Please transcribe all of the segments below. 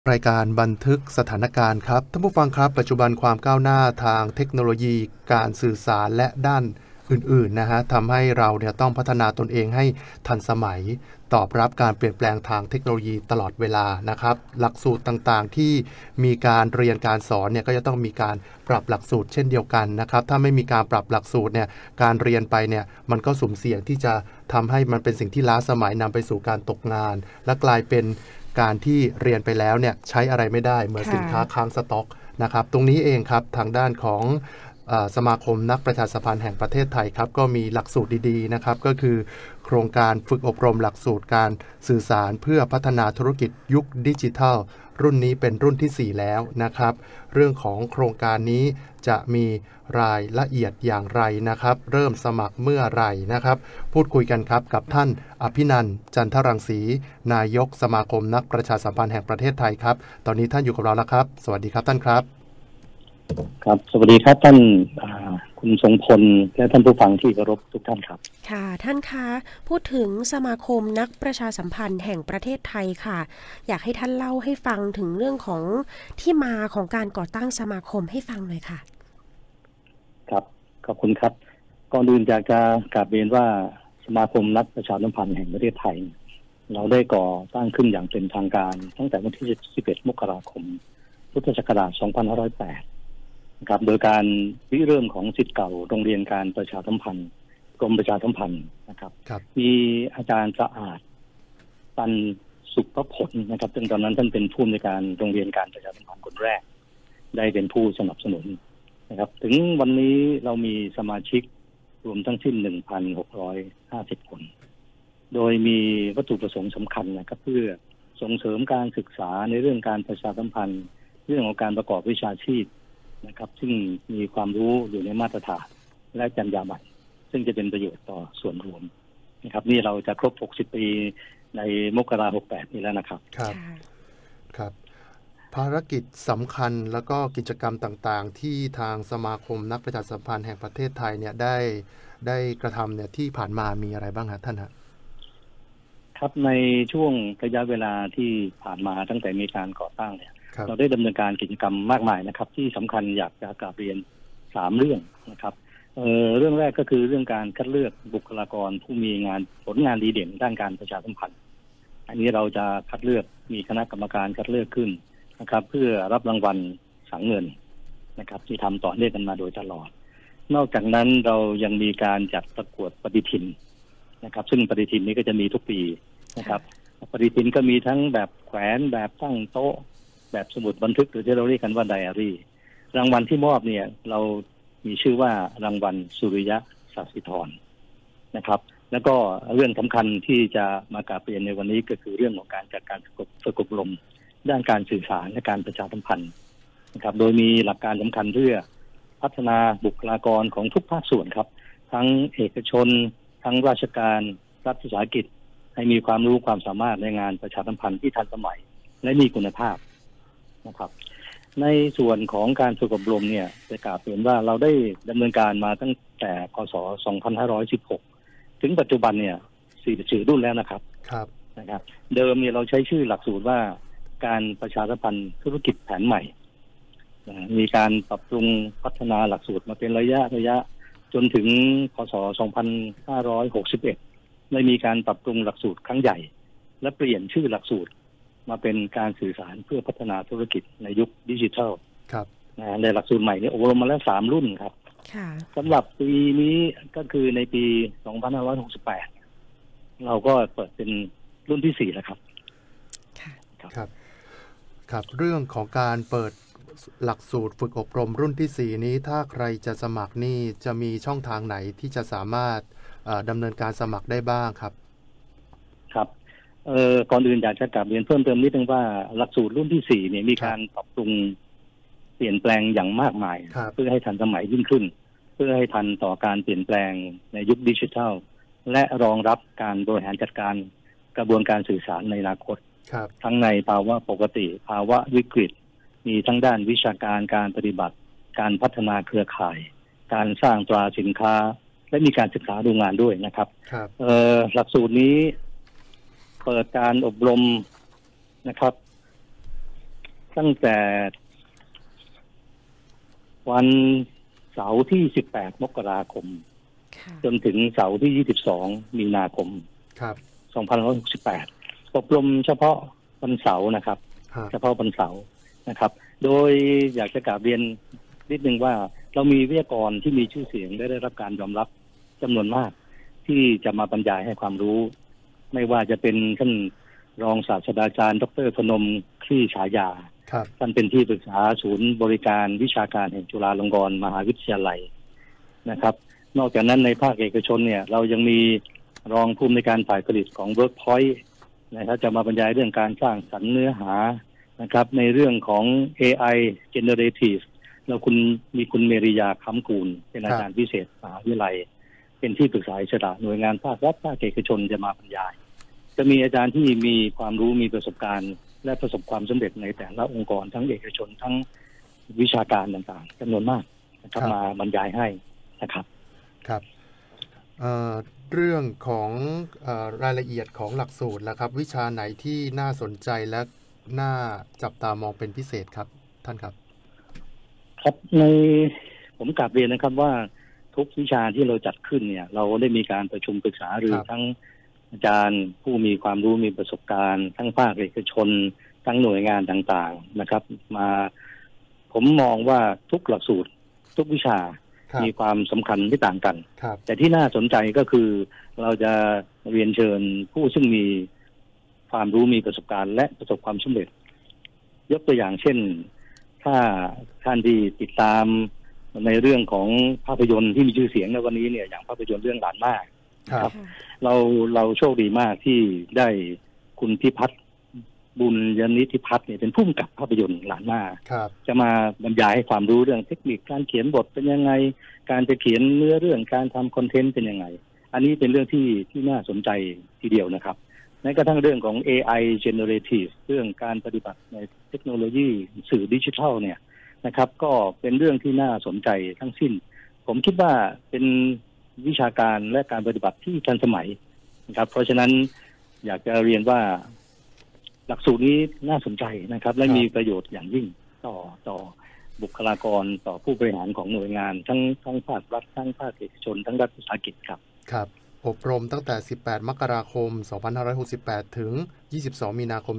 รายการบันทึกสถานการณ์ครับท่านผู้ฟังครับปัจจุบันความก้าวหน้าทางเทคโนโลยีการสื่อสารและด้านอื่นๆนะฮะทำให้เราเนี่ยต้องพัฒนาตนเองให้ทันสมัยตอบรับการเปลี่ยนแปลงทางเทคโนโลยีตลอดเวลานะครับหลักสูตรต่างๆที่มีการเรียนการสอนเนี่ยก็จะต้องมีการปรับหลักสูตรเช่นเดียวกันนะครับถ้าไม่มีการปรับหลักสูตรเนี่ยการเรียนไปเนี่ยมันก็สุ่มเสี่ยงที่จะทำให้มันเป็นสิ่งที่ล้าสมัยนำไปสู่การตกงานและกลายเป็นการที่เรียนไปแล้วเนี่ยใช้อะไรไม่ได้เหมือนสินค้าค้างสต็อกนะครับตรงนี้เองครับทางด้านของสมาคมนักประชาสัมพันธ์แห่งประเทศไทยครับก็มีหลักสูตรดีๆนะครับก็คือโครงการฝึกอบรมหลักสูตรการสื่อสารเพื่อพัฒนาธุรกิจยุคดิจิทัลรุ่นนี้เป็นรุ่นที่4แล้วนะครับเรื่องของโครงการนี้จะมีรายละเอียดอย่างไรนะครับเริ่มสมัครเมื่อไหร่นะครับพูดคุยกันครับกับท่านอภินันท์จันทรังสีนายกสมาคมนักประชาสัมพันธ์แห่งประเทศไทยครับตอนนี้ท่านอยู่กับเราแล้วครับสวัสดีครับท่านครับครับสวัสดีครับท่านคุณทรงพลและท่านผู้ฟังที่เคารพทุกท่านครับค่ะท่านคะพูดถึงสมาคมนักประชาสัมพันธ์แห่งประเทศไทยค่ะอยากให้ท่านเล่าให้ฟังถึงเรื่องของที่มาของการก่อตั้งสมาคมให้ฟังหน่อยค่ะครับขอบคุณครับก่อนอื่นอยากจะกราบเรียนว่าสมาคมนักประชาสัมพันธ์แห่งประเทศไทยเราได้ก่อตั้งขึ้นอย่างเป็นทางการตั้งแต่วันที่11 มกราคมพุทธศักราช 2508ครับโดยการริเริ่มของศิษย์เก่าโรงเรียนการประชาสัมพันธ์กรมประชาสัมพันธ์นะครับมีอาจารย์สะอาดตันสุภผลนะครับซึ่งตอนนั้นท่านเป็นผู้อำนวยการโรงเรียนการประชาสัมพันธ์คนแรกได้เป็นผู้สนับสนุนนะครับถึงวันนี้เรามีสมาชิกรวมทั้งสิ้น 1,650 คนโดยมีวัตถุประสงค์สำคัญนะครับเพื่อส่งเสริมการศึกษาในเรื่องการประชาสัมพันธ์เรื่องของการประกอบวิชาชีพนะครับซึ่งมีความรู้อยู่ในมาตรฐานและจรรยาบรรณซึ่งจะเป็นประโยชน์ต่อส่วนรวมนะครับนี่เราจะครบ60 ปีในมกราคม 68นี้แล้วนะครับครับภารกิจสำคัญแล้วก็กิจกรรมต่างๆที่ทางสมาคมนักประชาสัมพันธ์แห่งประเทศไทยเนี่ยได้กระทำเนี่ยที่ผ่านมามีอะไรบ้างครับท่านครับในช่วงระยะเวลาที่ผ่านมาตั้งแต่มีการก่อตั้งเนี่ยเราได้ดำเนินการกิจกรรมมากมายนะครับที่สำคัญอยากจะกราบเรียน3เรื่องนะครับเรื่องแรกก็คือเรื่องการคัดเลือกบุคลากรผู้มีผลงานดีเด่นด้านการประชาสัมพันธ์อันนี้เราจะคัดเลือกมีคณะกรรมการคัดเลือกขึ้นนะครับเพื่อรับรางวัลสังเงินนะครับที่ทำต่อเนื่องกันมาโดยตลอดนอกจากนั้นเรายังมีการจัดประกวดปฏิทินนะครับซึ่งปฏิทินนี้ก็จะมีทุกปีนะครับปฏิทินก็มีทั้งแบบแขวนแบบตั้งโต๊ะแบบสมุดบันทึกหรือที่เราเรียกกันว่าไดอารี่รางวัลที่มอบเนี่ยเรามีชื่อว่ารางวัลสุริยะสัสิธรนะครับแล้วก็เรื่องสำคัญที่จะมากราบเรียนในวันนี้ก็คือเรื่องของการจัดการฝึกอบรมด้านการสื่อสารและการประชาสัมพันธ์นะครับโดยมีหลักการสำคัญเพื่อพัฒนาบุคลากรของทุกภาคส่วนครับทั้งเอกชนทั้งราชการรัฐวิสาหกิจให้มีความรู้ความสามารถในงานประชาสัมพันธ์ที่ทันสมัยและมีคุณภาพนะครับในส่วนของการฝึกอบรมเนี่ยจะกล่าวเห็นว่าเราได้ดำเนินการมาตั้งแต่คศ 2516 ถึงปัจจุบันเนี่ย44 รุ่นแล้วนะครับเดิมเนี่ยเราใช้ชื่อหลักสูตรว่าการประชาสัมพันธ์ธุรกิจแผนใหม่มีการปรับปรุงพัฒนาหลักสูตรมาเป็นระยะจนถึงคศ 2561 ได้มีการปรับปรุงหลักสูตรครั้งใหญ่และเปลี่ยนชื่อหลักสูตรมาเป็นการสื่อสารเพื่อพัฒนาธุรกิจในยุคดิจิทัลในหลักสูตรใหม่นี้อบรมมาแล้ว3 รุ่นครับสำหรับปีนี้ก็คือในปี 2568 เราก็เปิดเป็นรุ่นที่4แล้วครับครับเรื่องของการเปิดหลักสูตรฝึกอบรมรุ่นที่4นี้ถ้าใครจะสมัครนี่จะมีช่องทางไหนที่จะสามารถดำเนินการสมัครได้บ้างครับก่อนอื่นอยากจะกลับเรียนเพิ่มเติมนิดนึงว่าหลักสูตรรุ่นที่4เนี่ยมีการปรับปรุงเปลี่ยนแปลงอย่างมากมายเพื่อให้ทันสมัยยิ่งขึ้นเพื่อให้ทันต่อการเปลี่ยนแปลงในยุคดิจิทัลและรองรับการบริหารจัดการกระบวนการสื่อสารในอนาคตทั้งในภาวะปกติภาวะวิกฤตมีทั้งด้านวิชาการการปฏิบัติการพัฒนาเครือข่ายการสร้างตราสินค้าและมีการศึกษาดูงานด้วยนะครับหลักสูตรนี้เปิดการอบรมนะครับตั้งแต่วันเสาร์ที่18 มกราคมจนถึงเสาร์ที่22 มีนาคม2568อบรมเฉพาะวันเสาร์นะครับเฉพาะวันเสาร์นะครับ โดยอยากจะกราบเรียนนิดนึงว่าเรามีวิทยากรที่มีชื่อเสียงได้รับการยอมรับจำนวนมากที่จะมาบรรยายให้ความรู้ไม่ว่าจะเป็นท่านรองศาสตราจารย์ดร.พนมคลี่ฉายาท่านเป็นที่ปรึกษาศูนย์บริการวิชาการแห่งจุฬาลงกรณ์มหาวิทยาลัยนะครับนอกจากนั้นในภาคเอกชนเนี่ยเรายังมีรองผู้อำนวยการฝ่ายผลิตของ Workpoint นะครับจะมาบรรยายเรื่องการสร้างสรรค์เนื้อหานะครับในเรื่องของ AI Generative แล้วมีคุณเมริยาค้ำกูลเป็นอาจารย์พิเศษมหาวิทยาลัยเป็นที่ปรึกษาอิสระหน่วยงานภาครัฐภาคเอกชนจะมาบรรยายจะมีอาจารย์ที่มีความรู้มีประสบการณ์และประสบความสำเร็จในแต่ละองค์กรทั้งเอกชนทั้งวิชาการต่างๆจำนวนมากนะครับมาบรรยายให้นะครับครับเรื่องของรายละเอียดของหลักสูตรแล้วครับวิชาไหนที่น่าสนใจและน่าจับตามองเป็นพิเศษครับท่านครับครับผมกลับเรียนนะครับว่าทุกวิชาที่เราจัดขึ้นเนี่ยเราได้มีการประชุมปรึกษาหรือทั้งอาจารย์ผู้มีความรู้มีประสบการณ์ทั้งภาคเอกชนทั้งหน่วยงานต่างๆนะครับมาผมมองว่าทุกหลักสูตรทุกวิชามีความสำคัญที่ต่างกันแต่ที่น่าสนใจก็คือเราจะเรียนเชิญผู้ซึ่งมีความรู้มีประสบการณ์และประสบความสำเร็จยกตัวอย่างเช่นถ้าท่านที่ติดตามในเรื่องของภาพยนตร์ที่มีชื่อเสียงในวันนี้เนี่ยอย่างภาพยนตร์เรื่องหลานมากครับเราโชคดีมากที่ได้คุณพิพัฒน์บุญยนิธิพัฒน์เนี่ยเป็นผู้กำกับภาพยนตร์หลานมากจะมาบรรยายให้ความรู้เรื่องเทคนิคการเขียนบทเป็นยังไงการจะเขียนเนื้อเรื่องการทำคอนเทนต์เป็นยังไงอันนี้เป็นเรื่องที่น่าสนใจทีเดียวนะครับแม้กระทั่งเรื่องของ AI Generative เรื่องการปฏิบัติในเทคโนโลยีสื่อดิจิทัลเนี่ยนะครับก็เป็นเรื่องที่น่าสนใจทั้งสิ้นผมคิดว่าเป็นวิชาการและการปฏิบัติที่ทันสมัยนะครับเพราะฉะนั้นอยากจะเรียนว่าหลักสูตรนี้น่าสนใจนะครับและมีประโยชน์อย่างยิ่งต่อบุคลากรต่อผู้บริหารของหน่วยงานทั้งภาครัฐทั้งภาคเอกชนทั้งรัฐวิสาหกิจครับครับอบรมตั้งแต่18 มกราคม 2568ถึง22 มีนาคม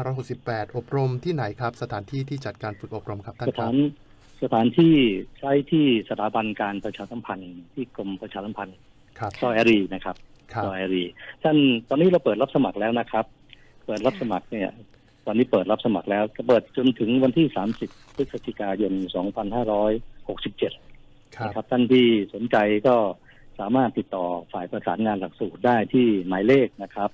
2568อบรมที่ไหนครับสถานที่ที่จัดการฝึกอบรมครับท่านครับสถานที่ใช้ที่สถาบันการประชาสัมพันธ์ที่กรมประชาสัมพันธ์ซอยอารีนะครับซอยอารีท่านตอนนี้เราเปิดรับสมัครแล้วนะครับเปิดรับสมัครเนี่ยตอนนี้เปิดรับสมัครแล้วจะเปิดจนถึงวันที่30 พฤศจิกายน 2567นะครับท่านที่สนใจก็สามารถติดต่อฝ่ายประสานงานหลักสูตรได้ที่หมายเลขนะครับ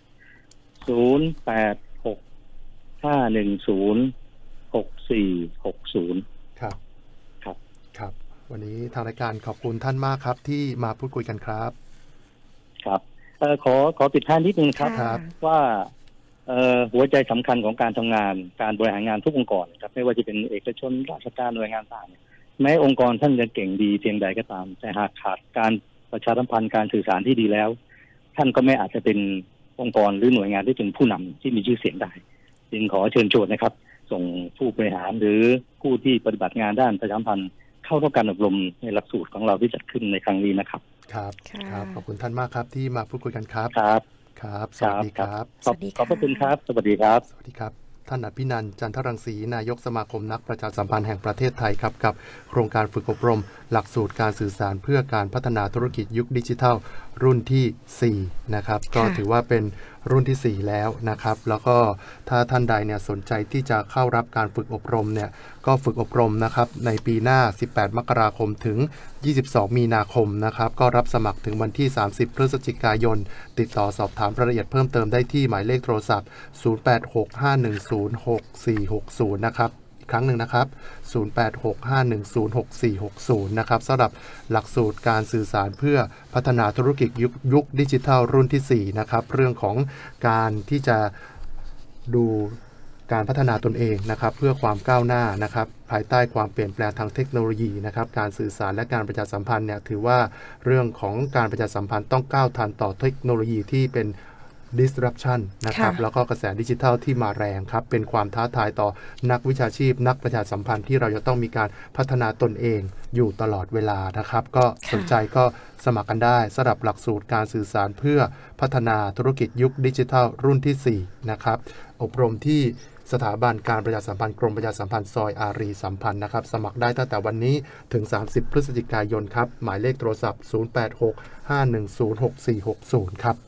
0865106460 ครับครับวันนี้ทางรายการขอบคุณท่านมากครับที่มาพูดคุยกันครับครับขอปิดท้ายนิดนึงครับว่าหัวใจสำคัญของการทำงานการบริหารงานทุกองค์กรครับไม่ว่าจะเป็นเอกชนราชการหน่วยงานต่างแม้องค์กรท่านจะเก่งดีเพียงใดก็ตามแต่หากขาดการประชาสัมพันธ์การสื่อสารที่ดีแล้วท่านก็ไม่อาจจะเป็นองค์กรหรือหน่วยงานที่เป็นผู้นำที่มีชื่อเสียงได้จึงขอเชิญชวนนะครับส่งผู้บริหารหรือผู้ที่ปฏิบัติงานด้านประชาสัมพันธ์เข้ารับการอบรมในหลักสูตรของเราที่จัดขึ้นในครั้งนี้นะครับครับขอบคุณท่านมากครับที่มาพูดคุยกันครับครับสวัสดีครับขอบคุณครับสวัสดีครับสวัสดีครับท่านอภินันท์ จันทรังสีนายกสมาคมนักประชาสัมพันธ์แห่งประเทศไทยครับกับโครงการฝึกอบรมหลักสูตรการสื่อสารเพื่อการพัฒนาธุรกิจยุคดิจิทัลรุ่นที่4นะครับก็ถือว่าเป็นรุ่นที่4แล้วนะครับแล้วก็ถ้าท่านใดเนี่ยสนใจที่จะเข้ารับการฝึกอบรมเนี่ยก็ฝึกอบรมนะครับในปีหน้า18 มกราคมถึง22 มีนาคมนะครับก็รับสมัครถึงวันที่30 พฤศจิกายนติดต่อสอบถามรายละเอียดเพิ่มเติมได้ที่หมายเลขโทรศัพท์0865106460นะครับอีกครั้งหนึ่งนะครับ0865106460นะครับสำหรับหลักสูตรการสื่อสารเพื่อพัฒนาธุรกิจยุคดิจิทัลรุ่นที่4นะครับเรื่องของการที่จะดูการพัฒนาตนเองนะครับเพื่อความก้าวหน้านะครับภายใต้ความเปลี่ยนแปลงทางเทคโนโลยีนะครับการสื่อสารและการประชาสัมพันธ์เนี่ยถือว่าเรื่องของการประชาสัมพันธ์ต้องก้าวทันต่อเทคโนโลยีที่เป็น disruption นะครับแล้วก็กระแสดิจิทัลที่มาแรงครับเป็นความท้าทายต่อนักวิชาชีพนักประชาสัมพันธ์ที่เราจะต้องมีการพัฒนาตนเองอยู่ตลอดเวลานะครับก็สนใจก็สมัครกันได้สำหรับหลักสูตรการสื่อสารเพื่อพัฒนาธุรกิจยุคดิจิทัลรุ่นที่4นะครับอบรมที่สถาบันการประชาสัมพันธ์กรมประชาสัมพันธ์ซอยอารีสัมพันธ์นะครับสมัครได้ตั้งแต่วันนี้ถึง30พฤศจิกายนครับหมายเลขโทรศัพท์0865106460ครับ